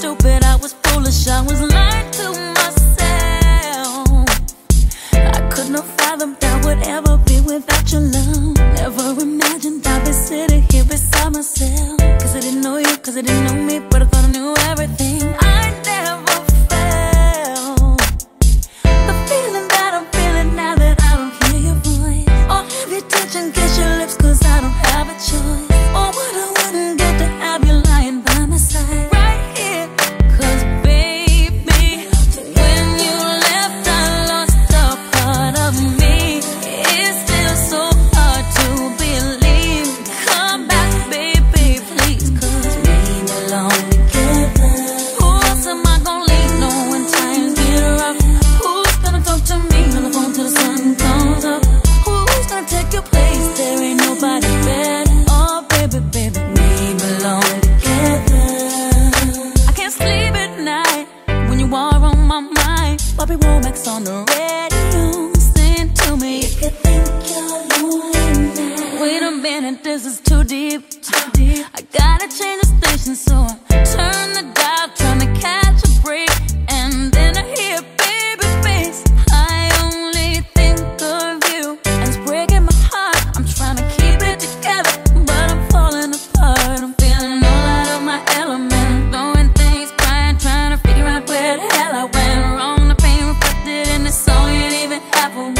stupid, I was foolish, I was lying to myself. I could not fathom that would ever be without your love. Never imagined I'd be sitting here beside myself. Cause I didn't know you, cause I didn't know me, but I thought I knew everything. I never felt the feeling that I'm feeling now that I don't hear your voice, or have you touch and kiss your lips, cause I don't have a choice. Or what I wouldn't get to have you lying by my side right here. Cause baby, when you left I lost a part of me. It's still so hard to believe. Come back baby, please, cause we belong together. Who else am I gonna leave on when times get rough? Who's gonna talk to me on the phone till the sun comes up? Who's gonna take your place? There ain't nobody better. Oh baby, baby, we belong together. I can't sleep at night when you are on my mind. Bobby Womack's on the radio, sing to me. You could think you're lonely now. Wait a minute, this is too deep, too deep. I gotta change the station, so I turn the dial, trying to catch a break. And then I hear baby face. I only think of you, and it's breaking my heart. I'm trying to keep it together, but I'm falling apart. I'm feeling all out of my element, throwing things, crying, trying to figure out where the hell I went wrong. The pain reflected in the song, you didn't even have a